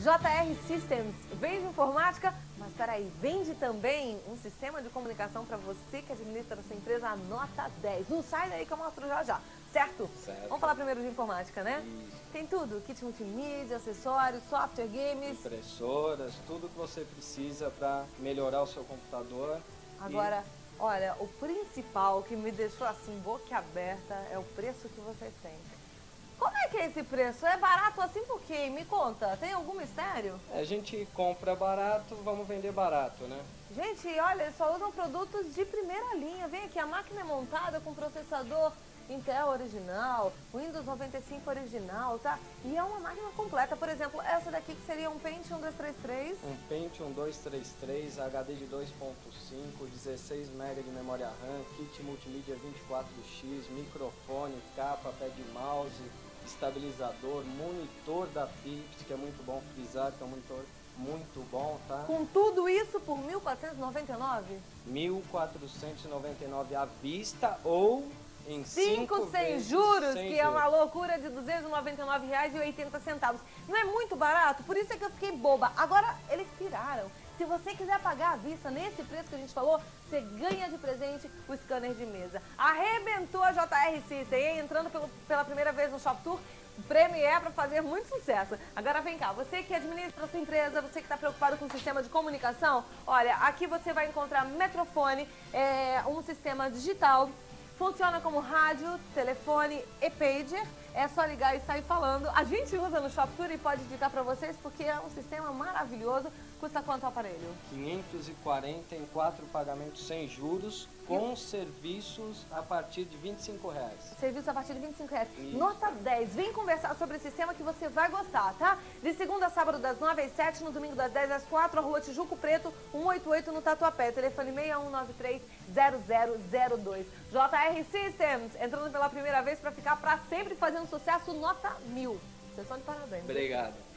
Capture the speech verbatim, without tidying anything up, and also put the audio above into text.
J R Systems vende informática, mas peraí, vende também um sistema de comunicação para você que administra essa empresa nota dez. Não sai daí que eu mostro já já, certo? Certo. Vamos falar primeiro de informática, né? Isso. Tem tudo, kit multimídia, acessórios, software, games. Impressoras, tudo que você precisa para melhorar o seu computador. Agora, e... olha, o principal que me deixou assim boquiaberta é o preço que vocês têm. Como é que é esse preço? É barato assim por quê? Me conta, tem algum mistério? A gente compra barato, vamos vender barato, né? Gente, olha, eles só usam produtos de primeira linha. Vem aqui, a máquina é montada com processador Intel original, Windows noventa e cinco original, tá? E é uma máquina completa. Por exemplo, essa daqui que seria um Pentium dois três três. Um Pentium dois três três, H D de dois ponto cinco, dezesseis megabytes de memória RAM, kit multimídia vinte e quatro x, microfone, capa, pad de mouse, estabilizador, monitor da Philips, que é muito bom frisar, que é um monitor muito bom, tá? Com tudo isso por mil quatrocentos e noventa e nove reais? mil quatrocentos e noventa e nove reais à vista ou em cinco sem juros, que é uma loucura de duzentos e noventa e nove reais e oitenta centavos. Não é muito barato? Por isso é que eu fiquei boba. Agora, eles tiraram. Se você quiser pagar à vista nesse preço que a gente falou, você ganha de presente o scanner de mesa. Arrebentou a J R System, entrando pelo, pela primeira vez no Shop Tour. O prêmio é para fazer muito sucesso. Agora vem cá, você que administra a sua empresa, você que está preocupado com o sistema de comunicação, olha, aqui você vai encontrar Metrofone, é um sistema digital. Funciona como rádio, telefone e pager. É só ligar e sair falando. A gente usa no Shop Tour e pode indicar para vocês porque é um sistema maravilhoso. Custa quanto o aparelho? quinhentos e quarenta em quatro pagamentos sem juros, com serviços a partir de vinte e cinco reais. Serviço a partir de vinte e cinco reais. Isso. Nota dez. Vem conversar sobre esse sistema que você vai gostar, tá? De segunda a sábado das nove às sete, no domingo das dez às quatro, a Rua Tijuco Preto, cento e oitenta e oito no Tatuapé. Telefone seis um nove três zero zero zero dois. J R Systems, entrando pela primeira vez para ficar para sempre fazendo sucesso nota mil. Vocês estão de parabéns. Obrigado.